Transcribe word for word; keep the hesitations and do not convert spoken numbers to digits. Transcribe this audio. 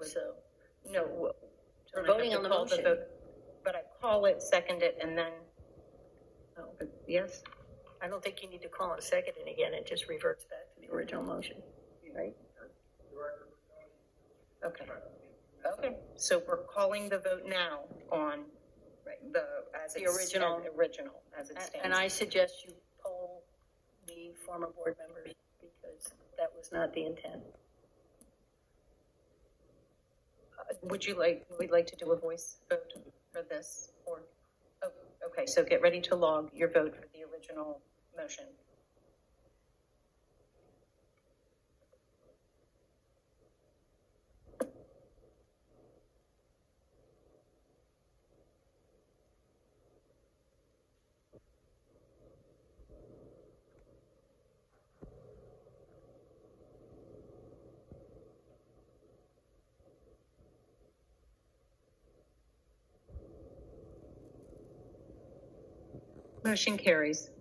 so. No. We're voting on the motion. The vote, but I call it, second it, and then, oh, yes? I don't think you need to call it second and again. It just reverts back to the original motion, right? Okay. Okay. So we're calling the vote now on right, the as the it's, original, as original as it stands. And I suggest you poll the former board members because that was not the intent. Uh, would you like? We'd like to do a voice vote for this, or oh, okay. So get ready to log your vote for the original motion. Motion carries.